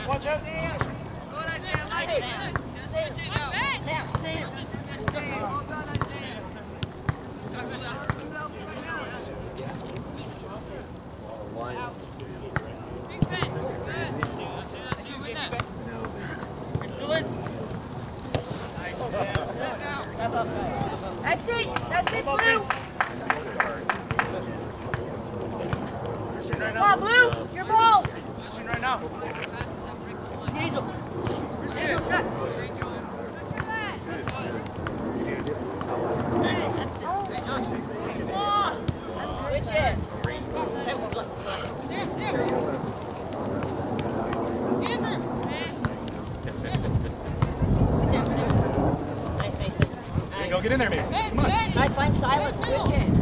Watch out. That's it, Blue! Come on, Blue! Your ball! Position right now. Angel! Angel, shot! Switch it! Go get in there, Mason. Come on. Nice, find Silas. Switch it.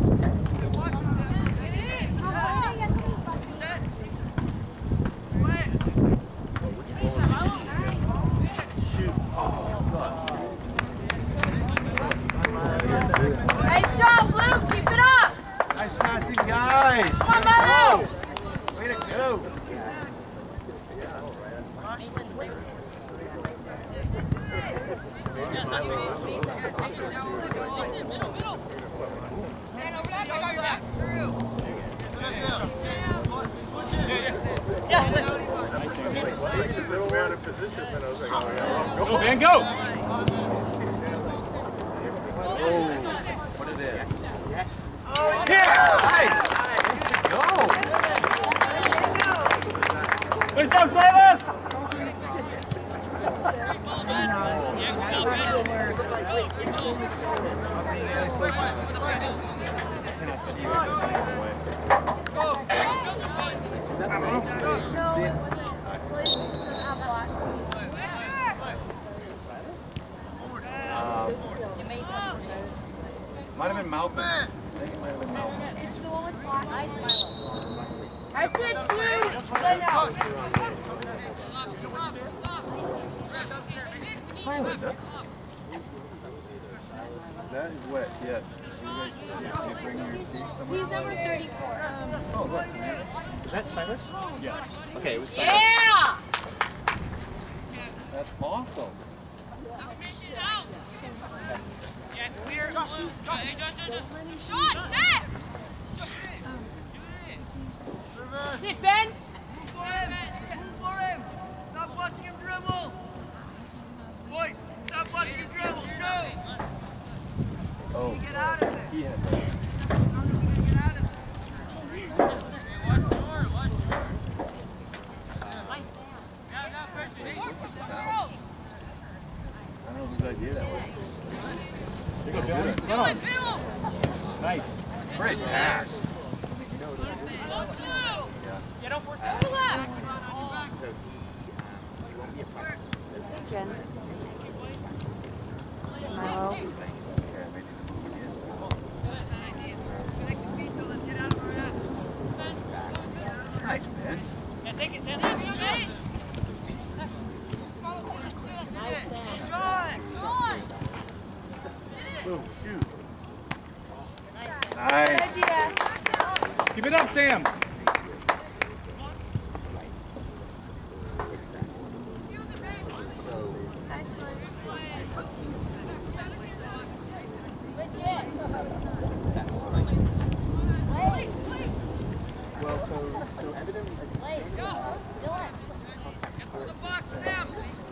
Nice job, Luke. Keep it up. Nice passing, guys. Come on, Mello. Way to go. Go, man, go! Oh, what it is? Yes. Oh, yeah! Nice! Go! Good job, Silas! Might have been Malcolm. I think it might have been Malcolm. It's the one with black. Nice, Milo. That's it, Blue. Play now. That is wet, yes. You guys bring your seat somewhere? He's number 34. Oh, look. Was that Silas? Yeah. Okay, it was Silas. Yeah! That's awesome. Sit, Ben. Move for him! Stop watching him dribble! Boys, stop watching him dribble! Shoot! Oh, Get out of there! he had that. Get out of there! I don't know whose idea that was. Here goes Billy. Come on. Nice. Great pass. Get up for Ken. Milo. Nice, man. Take it, Sam. Boom, shoot. Nice. Keep it up, Sam. Well, so evidently, I think The box, Sam!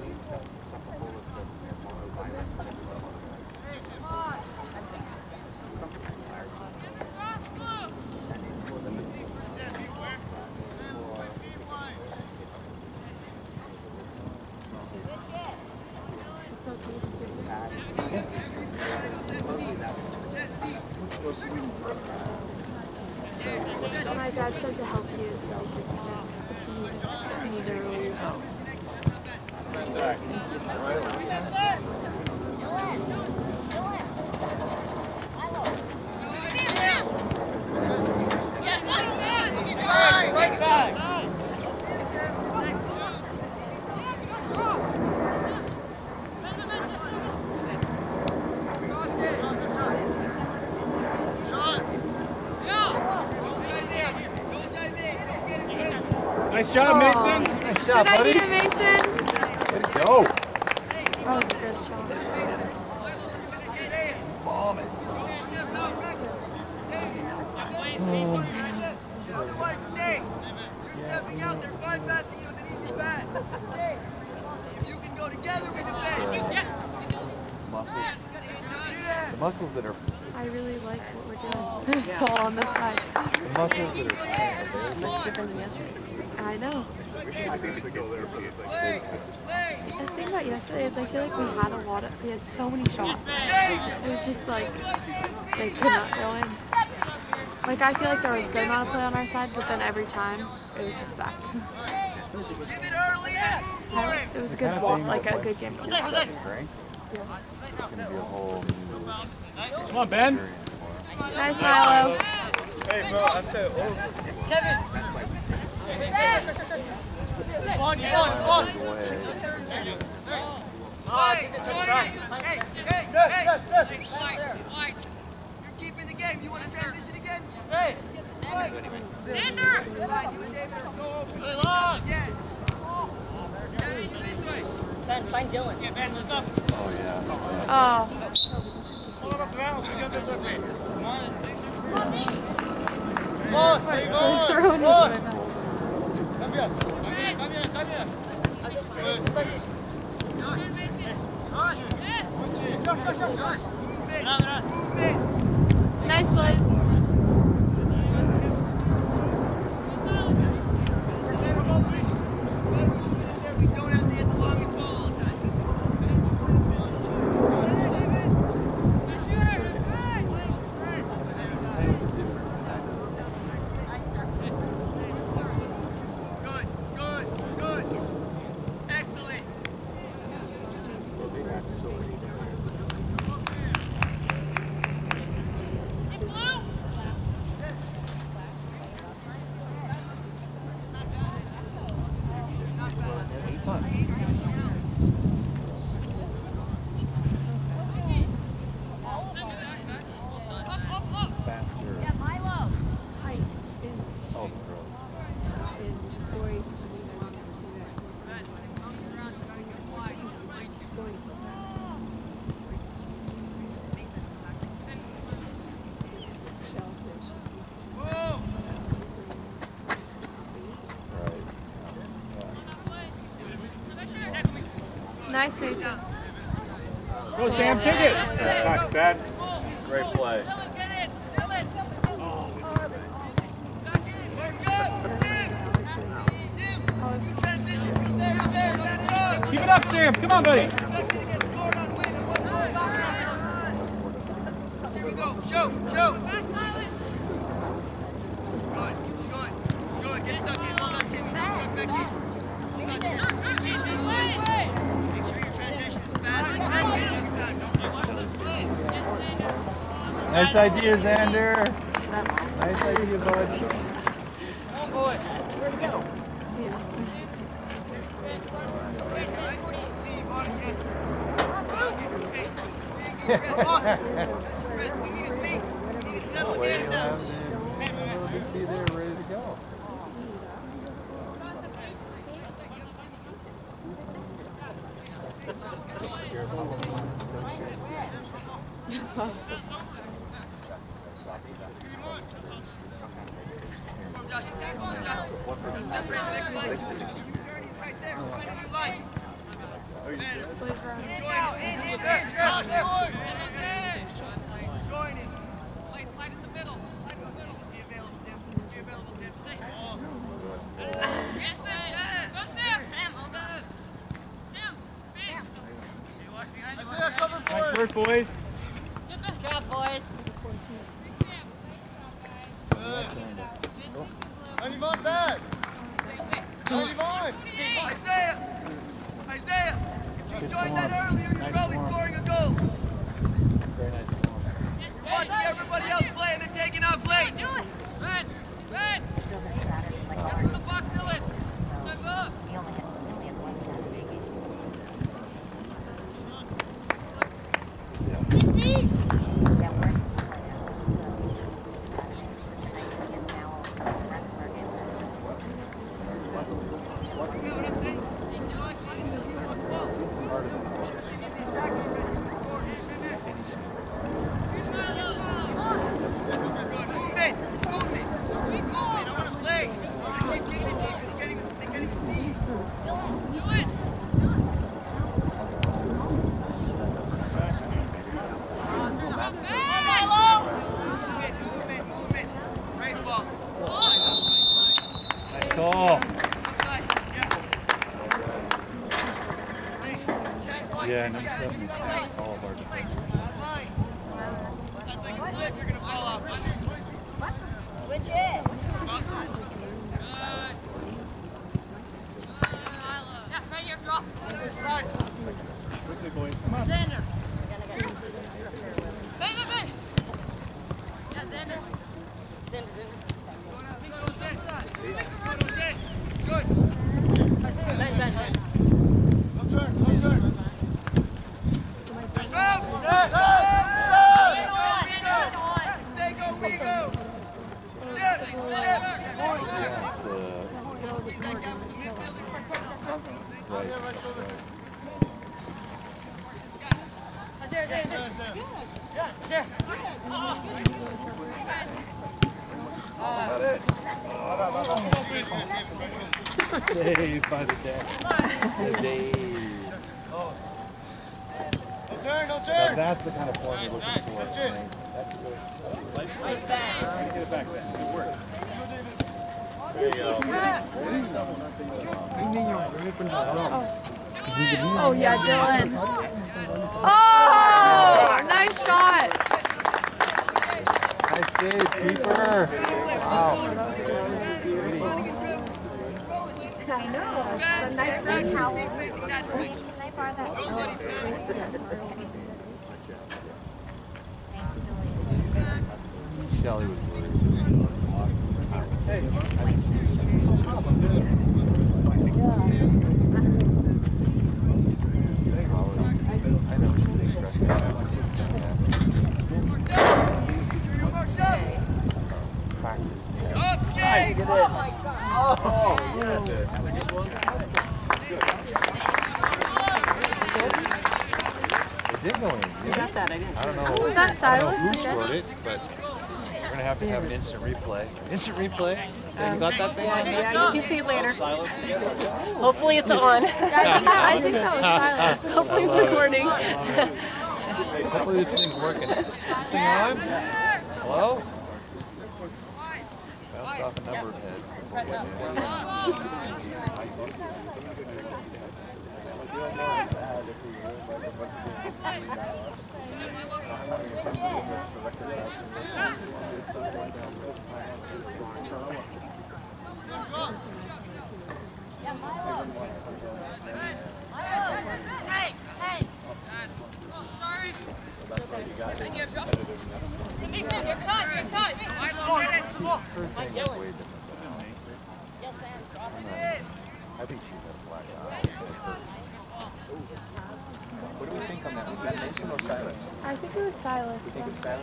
My dad said to help you to like get stuff if you need to relieve. Right back! Nice job, Mason. Nice Good idea, Mason. Way to go. That was a good shot. Bomb it. You're stepping out there, bypassing you with an easy pass. Stay. If you can go together, we defend. Muscles. The muscles that are I really like what we're doing. It's all on this side. the muscles that are Much different than yesterday. I know. Play. The thing about yesterday is I feel like we had so many shots. It was just like they could not go in. Like I feel like there was a good amount of play on our side, but then every time it was just back. Give it early and move for him. It was a good walk, like a good game. strength. It's gonna be a whole new Come on, Ben. Nice, Milo. Hey, bro, I said, oh. Come on. Hey, you're keeping the game. You want to transition again? Hey. Xander! You and David are so open. Yeah. This way. Ben, find Dylan. Yeah, Ben, let's go. Oh yeah. Oh. Hold up the balance. We got this with me. Come on. We're throwing this way back. Nice, boys. We don't have to hit the longest ball all the time. Good. Excellent. Nice, Mason. Go, Sam. Take it. Nice, Ben. Great play. Keep it up, Sam. Come on, buddy. Here we go. Show. Good. Get stuck in. Well done, Timmy. Now tuck back in. Make sure your transition is fast and get it every time. Don't lose hope. Nice idea, Xander. Nice idea, bud. Come on, boy. Where'd it go? Come on. We need to think. We need to settle again now. We'll just be there, ready to go. That's awesome. Come on, Josh. Step right in the next line. You turn, he's right there. Find a new line. Better. Boys run. Join it. Play slide in the middle. Be available, Tim. Yes, Sam. Go, Sam. Sam, hold on. Sam. Sam. Nice work, boys. Good job, boys. Big Sam. Anyone back? Anyone? Isaiah. If you joined that earlier, you're probably scoring a goal. Very nice. Watching everybody else play and then taking off late. Do it. Ben. Get to the box, Dylan. Step up. Come on, Yeah, number 7 is all of our defenders. That's like a cliff, you're gonna fall off. Switch it. Yeah, right here, drop. Quickly, boys. Come on. Xander. Hey. Yeah, Xander. Good. No turn. Saved by the day. No turn. Now that's the kind of form you're looking for. That's good. Nice bang. Try to get it back, Ben. Good work. Oh yeah, Dylan. Oh, nice shot. Nice save, keeper. Wow. I know. It's a nice thing how can I borrow that? Shelly was worried. It did go in. You got that, I didn't. I don't know. Was that I don't know Silas? who scored it, but we're gonna have to have an instant replay. Instant replay? You got that thing on there? Yeah, you can see it later. Hopefully it's on. I think that was Silas. Hopefully it's recording. Hopefully this thing's working. This thing on? Hello? Bounced off a number of heads before getting Hey. Sorry. Thank you, drop. Mason, you're cut. Her thing is way different than ours. I think she had a black eye. What do we think on that? Was that Mason or Silas? I think it was Silas. You think it was Silas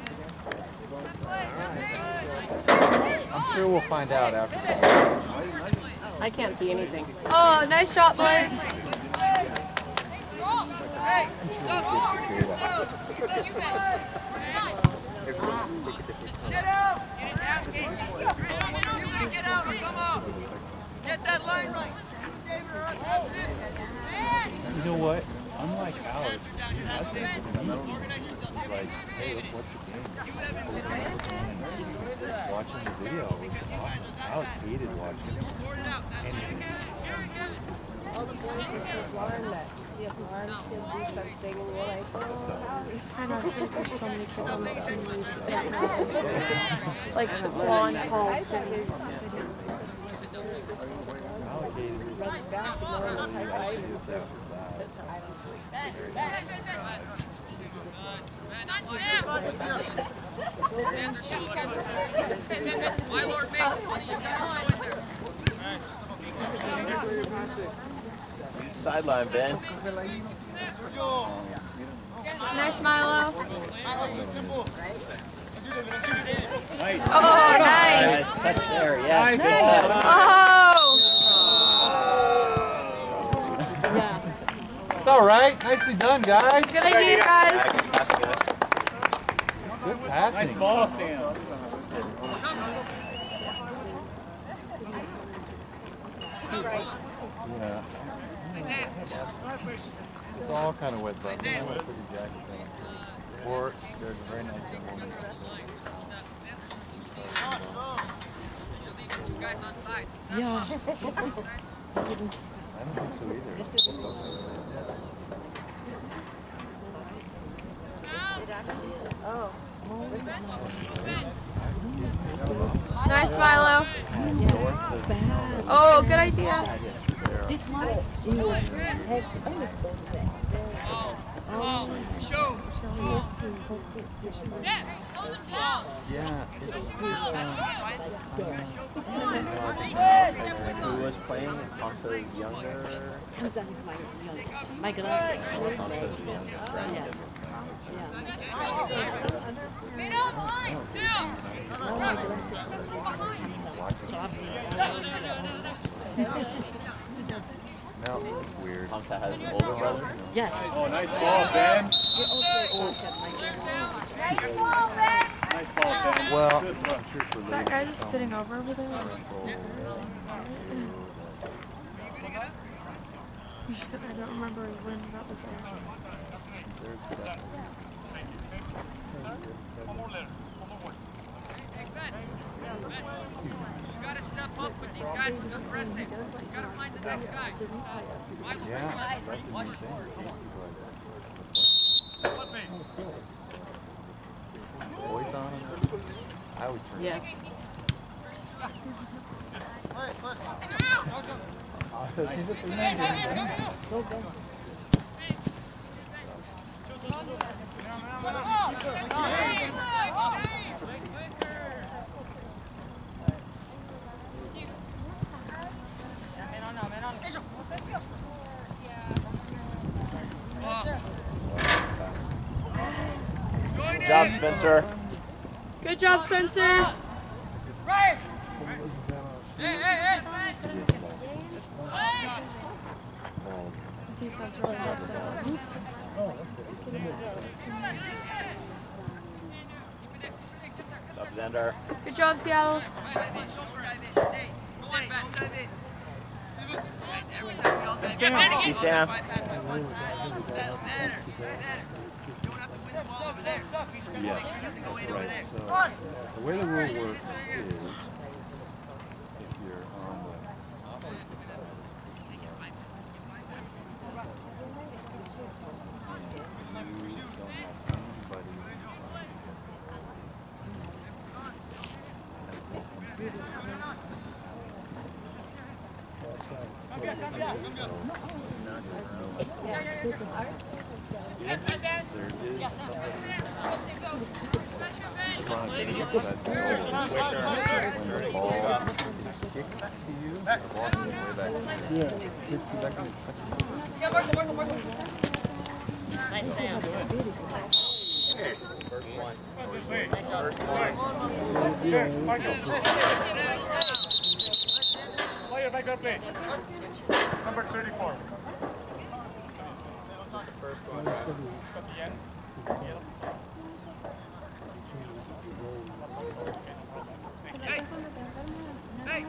again? I'm sure we'll find out after the I can't see anything. Oh, nice shot, boys. Hey, stop. Get out. You gotta get out or come up. Get that line right. You know what? Unlike ours, like, hey, let's watch the game. Watching the video was awesome. Alex hated watching anything. All the boys are so blind that you see a blind kid do something and you're like, oh. I know, I feel like there's so many kids on the scene who just don't know. Like blonde, tall, skinny. Alex hated it. Back and then it's high five and After that. My Lord Mason, one of you guys show in there. Sideline, Ben. Nice, Milo. Nice. Oh, nice. There, yeah. Oh. It's all right. Nicely done, guys. Good idea, guys. Good passing. Nice ball, Sam. Yeah. It's all kind of wet, though. I'm going to put your jacket down. Or there's a very nice young woman. Guys on side. Yeah. I don't think so either. Oh. Nice, Milo. Oh, good idea. Show. Yeah, who was playing? Sancho's younger. My girl. Sancho's the youngest, right? No, it's weird. Sancho has an older brother? Yes. Oh, nice ball, Ben. Nice ball, Ben. Well, Good I'm throw. sure for That guy just sitting over there. I don't remember when that was there. You gotta step up with these guys when they're pressing. You gotta find the next guy. Yeah, that's a new thing. Voice on him. I always turn Yes. Good job, Spencer. Good job, Spencer. Defense really jumped in. Up, Xander. Good job, Seattle. See Sam. Yes, right. So the way the rule works is if you're on the opposite side, you don't have Player back up, please. Number 34. Hey!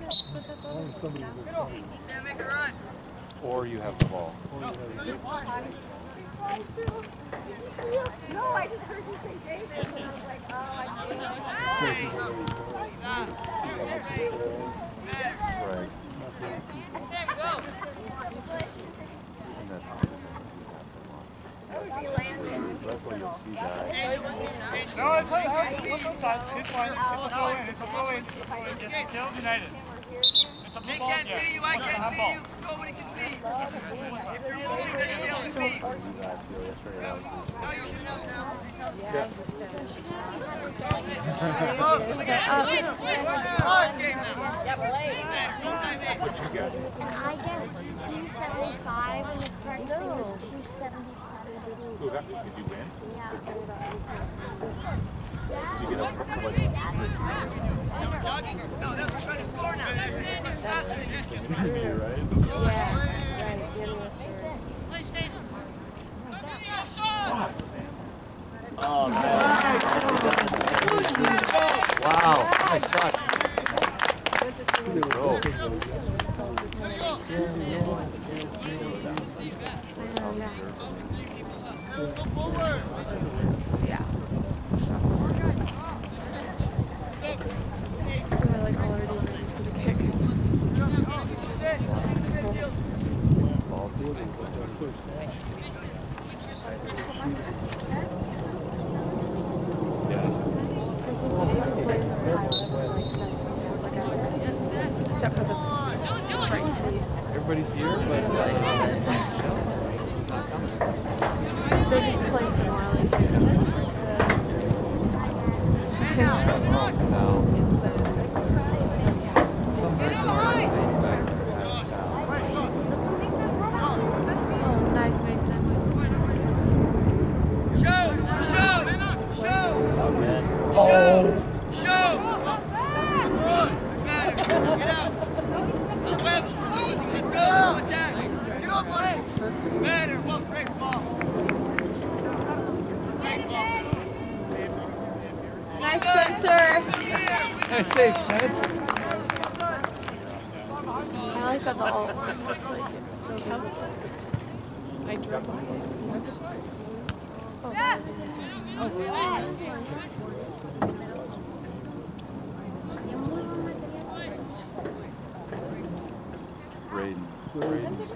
Sam, make a run. or you have the ball. No, I just heard you say David, and I was like, oh, I see. Right. And that's that's why you'll see guys. No, it's fine. It's fine. It's fine. It's a throw in. It's a throw in. Just kill United. It's a blue They ball. can't Yeah. see you, I can't see you. Nobody can see. If you're moving, they're gonna be able to see. Now you should know now. Game now. And I guessed 275, and the correct thing was 277. Did you win? Yeah. Did you get up? No, they're trying to score now. They're faster than you. Oh, man. Wow. Nice shots. Go. Yeah. We're like already ready for the kick. Small field. I say, Spence? I like that the alt one looks like it's so good. I drove by it. Braden. Braden's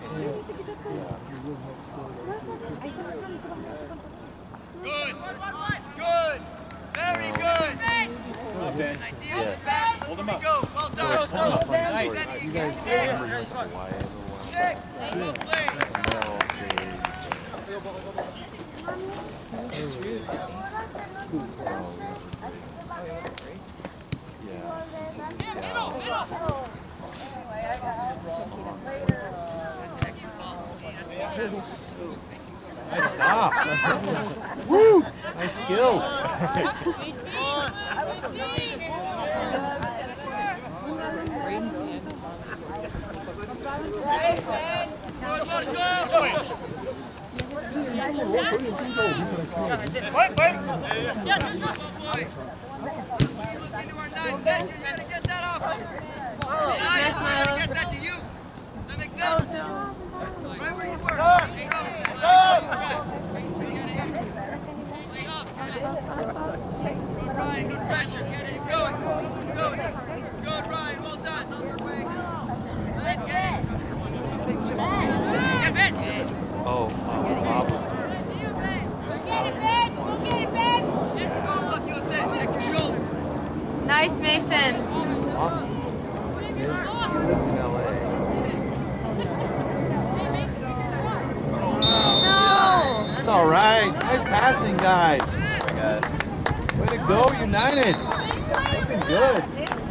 Good. Good. Very good. Ben. Yeah. Hold him up. Go. Well done. You guys remember you went to Hawaii a while back? Well played. Nice stop. Woo! Nice skills. Get that to you. Does that make sense? Right where you were. Ryan, good pressure. Keep going. Keep going. Good, Ryan. Well done. Oh, Bob was Go, look, USA. Check your shoulder. Nice, Mason. awesome. He lives in LA. No. It's all right. Nice passing, guys. Way to go, United. Looking good.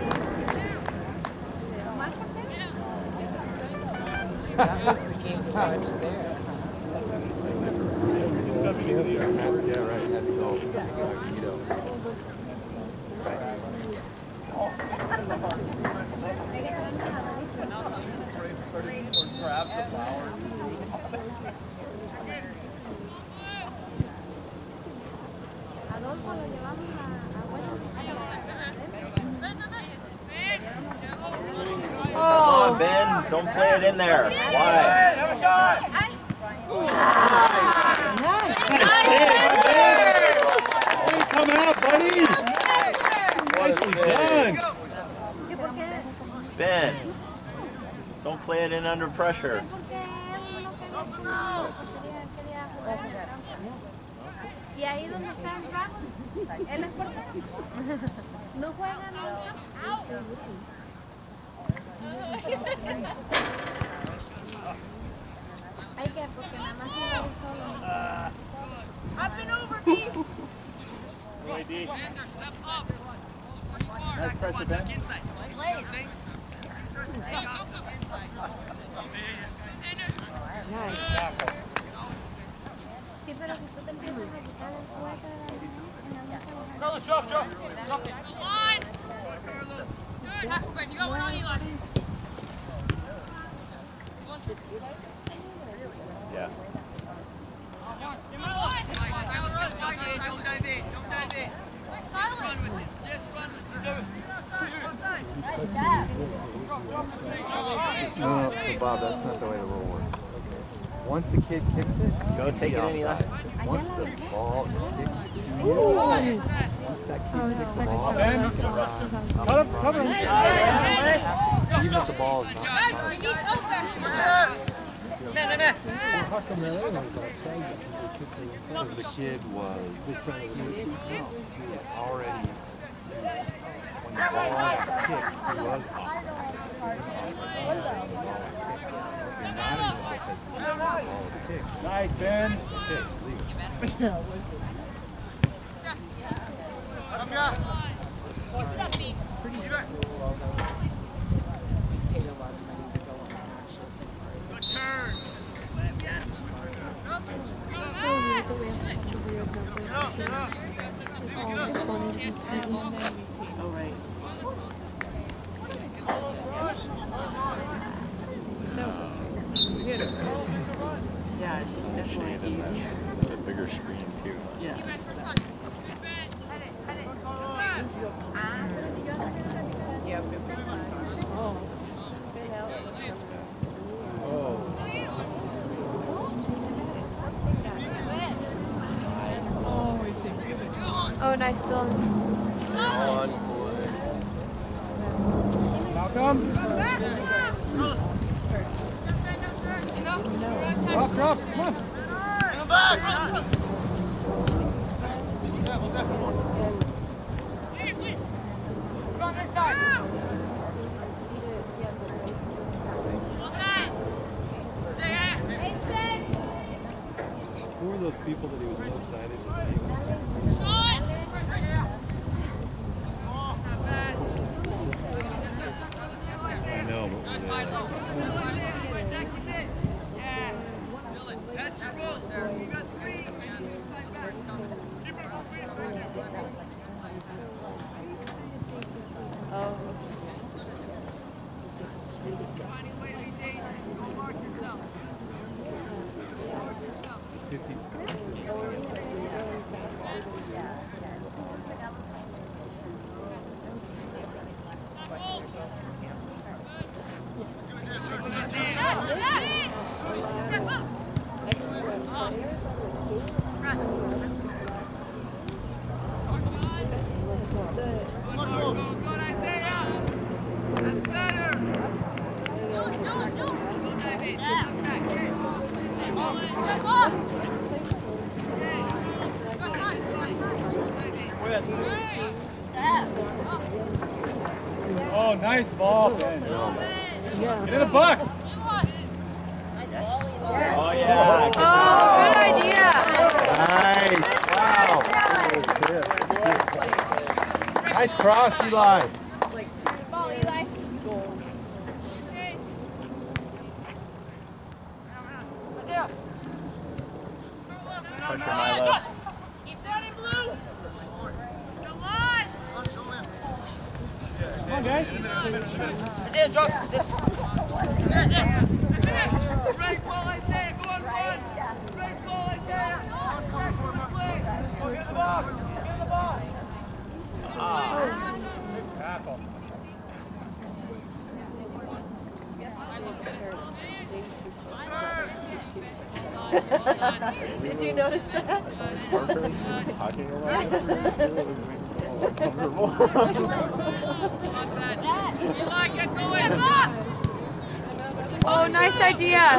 That was the game to watch there. Yeah, right. Had to go. Keto. Grabs the flowers. Come on, Ben. Don't play it in there. Why? Have a shot. Come out, buddy. Nicely done. Ben. Don't play it in under pressure. Y ahí donde está el Rafa, él es portero. No juega, no. Hay que, porque nada más se va a ir solo. Up and over, me. Really deep. Xander, step up. Nice pressure, Ben. Inside. Nice. Sí, pero si tú te empiezas a quitar el juego, Carlos, drop. Drop it. Line. You got one on Eli. Yeah. Don't dive in. Don't dive in. Just run with it. Just run with it. No, so Bob, that's not the way the rule works. Once the kid kicks it, Go take it in, Eli. once the ball is kicked to you, once that kid Oh, it's the kicks the second ball, time. you can run. Cover him. Even if the ball is not because the kid was already, when the ball was kicked, he was offside. You're not in the offside because the ball was kicked. Nice, Ben. It's okay, it's legal. Good turn. Yes. So weird that we have such a weird numbers this year. Like all the 20s and 30s. Oh, right. That was okay. We did it. Yeah, it's definitely easier. It's a bigger screen too. Yeah. Oh, nice Dylan. Malcolm. Drop, come on. Come back! Who were those people that he was so excited to see? I know, but were they That's your goal there. You got three. Oh, nice ball, Ben. Get in the box. Oh, yeah. Oh, good idea. Nice. Wow. Nice cross, Eli. Ball, Eli. Pressure, Milo. Come on, guys. Great ball, Isaiah. Go on, run. Great ball, Isaiah. Great ball, play. Get in the ball. Get in the ball. Tackle. Did you notice that? Talking about it. Eli, get going. Oh, nice idea.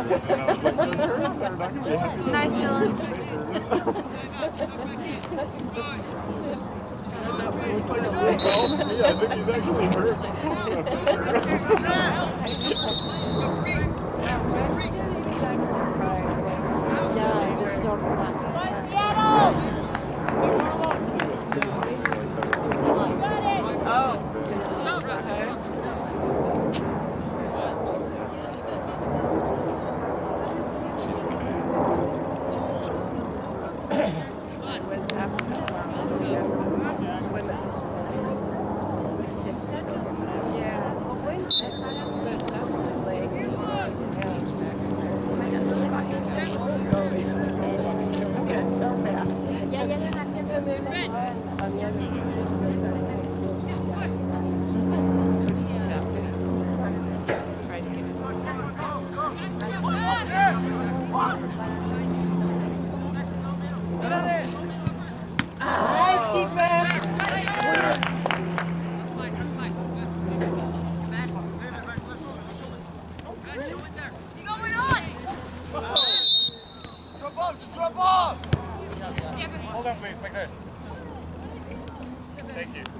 Nice, Dylan. Yeah, I think he's actually hurt. Ya llegan haciendo Nice, keeper. Drop off, just drop off. Hold on, please. Like this. Thank you.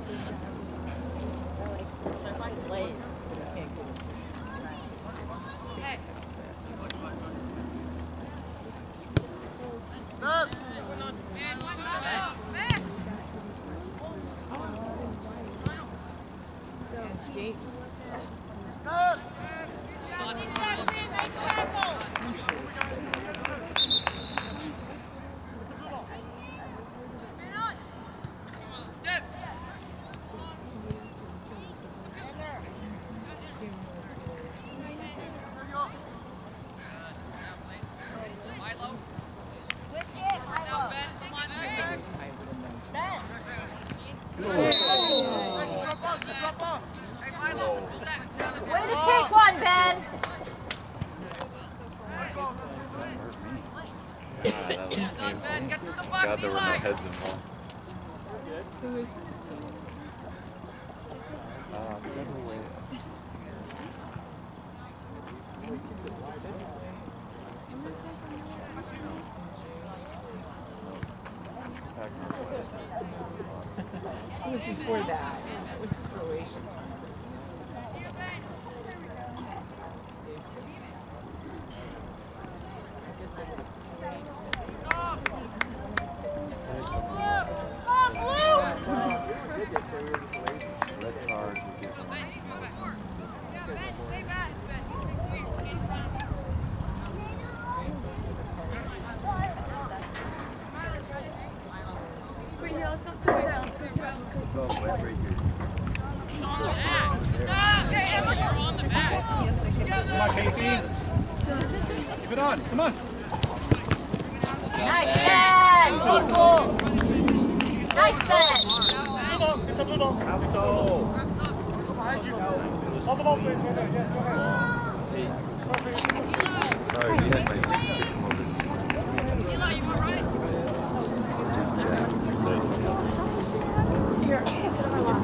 Skate. Way to take one, Ben. God, that was painful. Glad there were no heads involved. Who is this team? Who was before that? What's his relation? Red card. Wait, here, let's not sit there. Let's go sit down. It's all wet right here. Come on, Casey. Keep it on. Come on. Nice, Ben! Nice, Ben! Blue ball. It's a blue ball. How so? Hold the ball, please. Right there. Yes, go ahead. Sorry, we had my sick moments. Here, sit on my lap.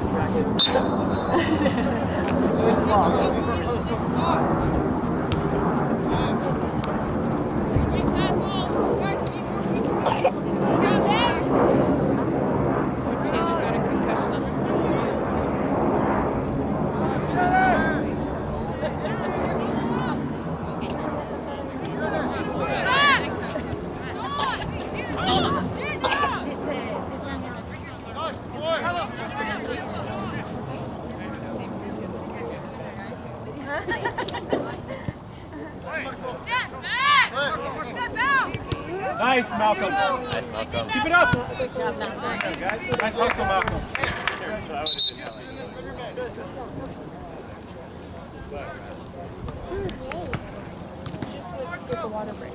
Nice, Malcolm. Nice, Malcolm. Keep it up. Nice hustle, Malcolm. Just went to take a water break.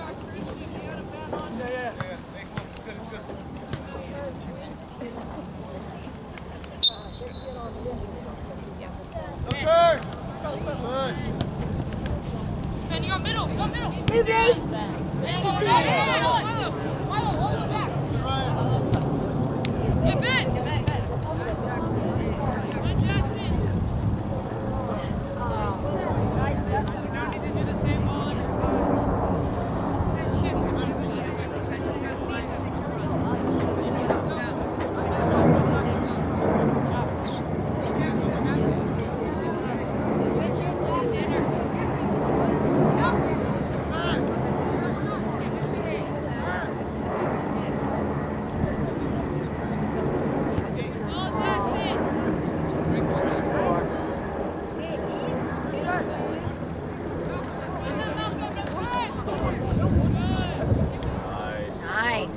Ben, you got middle. You got middle. Hey, babe. Get Ben. Nice.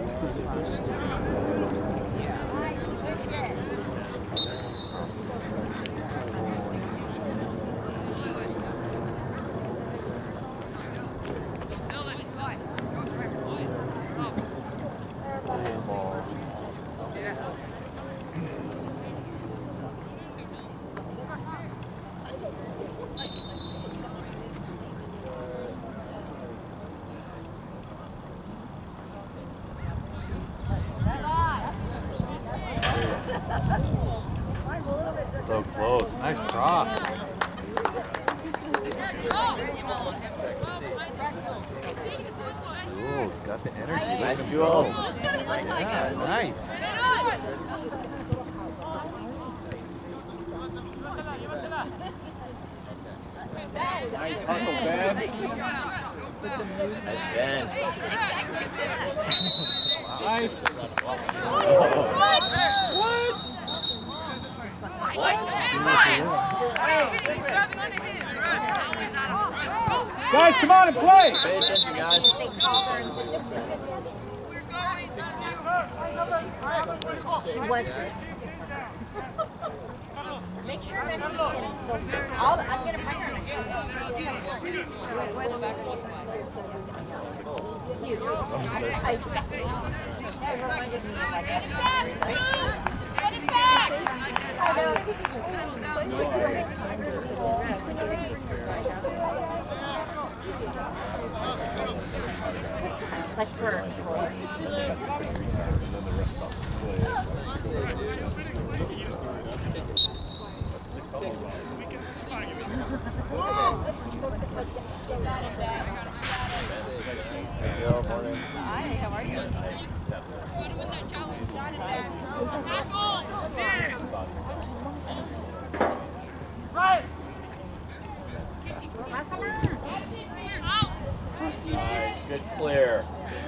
So close. Nice cross. Jules got the energy. Nice, Let him Jules. go. Yeah, nice. Nice hustle, Ben. Nice, Ben. Nice. Guys, come on and play. Pay attention, guys. She was. Make sure that I'm gonna bring her. Like for school. Hi, how are you? Right! Nice, good clear.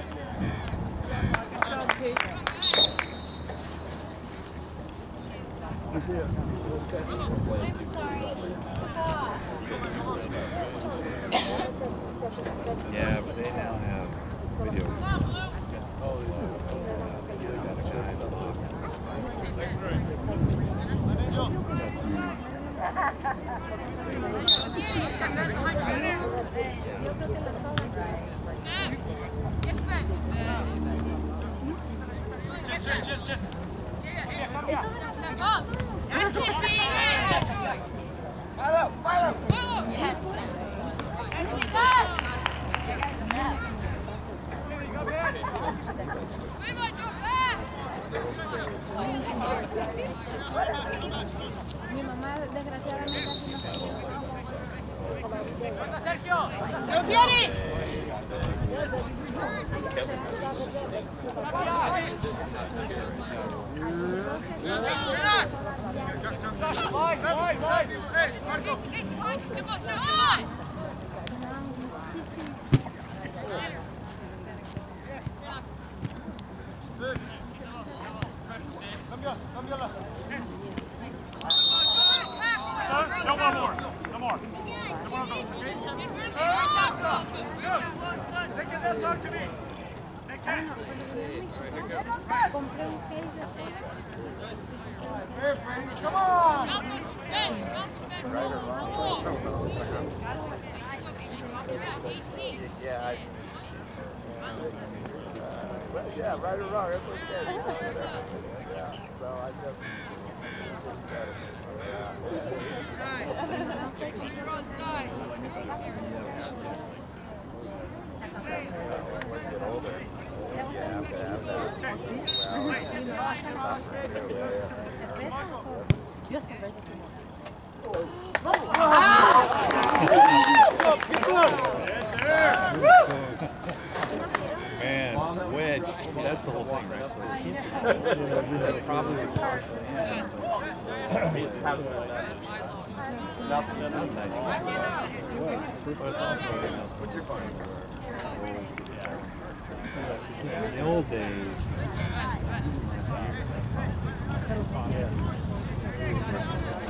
Yeah, but they now have video. Mi mamá desgraciadamente así no No more. No more. No more of those, okay? Take it there, talk to me. Take 10. compré un case de soda. Hey, Freddie, come on! Yeah, yeah, right or wrong, that's okay. Yeah, so I just. Man, wedge. That's the whole thing, right? So the problem is partially in. But it's also in the old days.